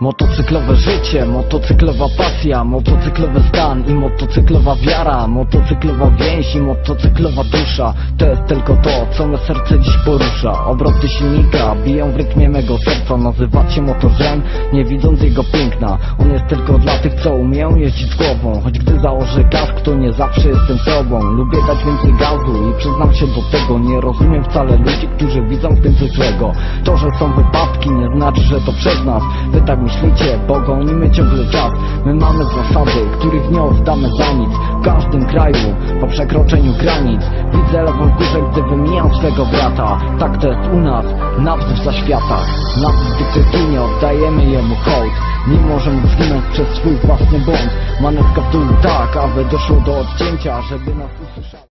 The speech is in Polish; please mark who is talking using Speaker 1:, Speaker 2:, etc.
Speaker 1: Motocyklowe życie, motocyklowa pasja, motocyklowy stan i motocyklowa wiara, motocyklowa więź i motocyklowa dusza. To jest tylko to, co me serce dziś porusza. Obroty silnika biją w rytmie mego serca. Nazywacie motorzem, nie widząc jego piękna. On jest tylko dla tych, co umieją jeździć z głową. Choć gdy założę kask, to nie zawsze jestem sobą. Lubię dać więcej gazu i przyznam się do tego. Nie rozumiem wcale ludzi, którzy widzą w tym coś złego. To, że są wypadki, nie znaczy, że to przez nas. Wy tak myślicie, bo gonimy ciągle czas. My mamy zasady, których nie oddamy za nic. W każdym kraju, po przekroczeniu granic, widzę lewą górze, gdy wymijam swego brata. Tak to jest u nas, nawet w zaświatach. Nawet gdy krytynie oddajemy jemu hołd. Nie możemy zginąć przez swój własny błąd. Manetka w dół tak, aby doszło do odcięcia, żeby nas usłyszał.